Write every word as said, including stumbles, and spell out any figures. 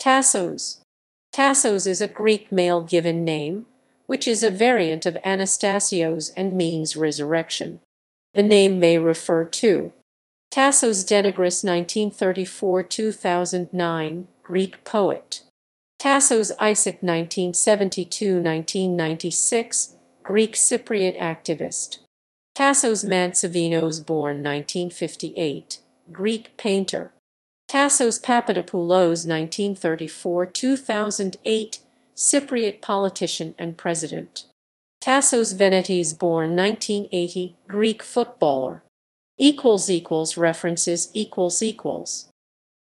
Tassos. Tassos is a Greek male given name, which is a variant of Anastasios and means resurrection. The name may refer to Tassos Denegris nineteen thirty-four to two thousand nine, Greek poet. Tassos Isaac nineteen seventy-two to nineteen ninety-six, Greek Cypriot activist. Tassos Mantzavinos born nineteen fifty-eight, Greek painter. Tassos Papadopoulos nineteen thirty-four to two thousand eight, Cypriot politician and president. Tassos Venetis born nineteen eighty, Greek footballer. Equals equals references equals equals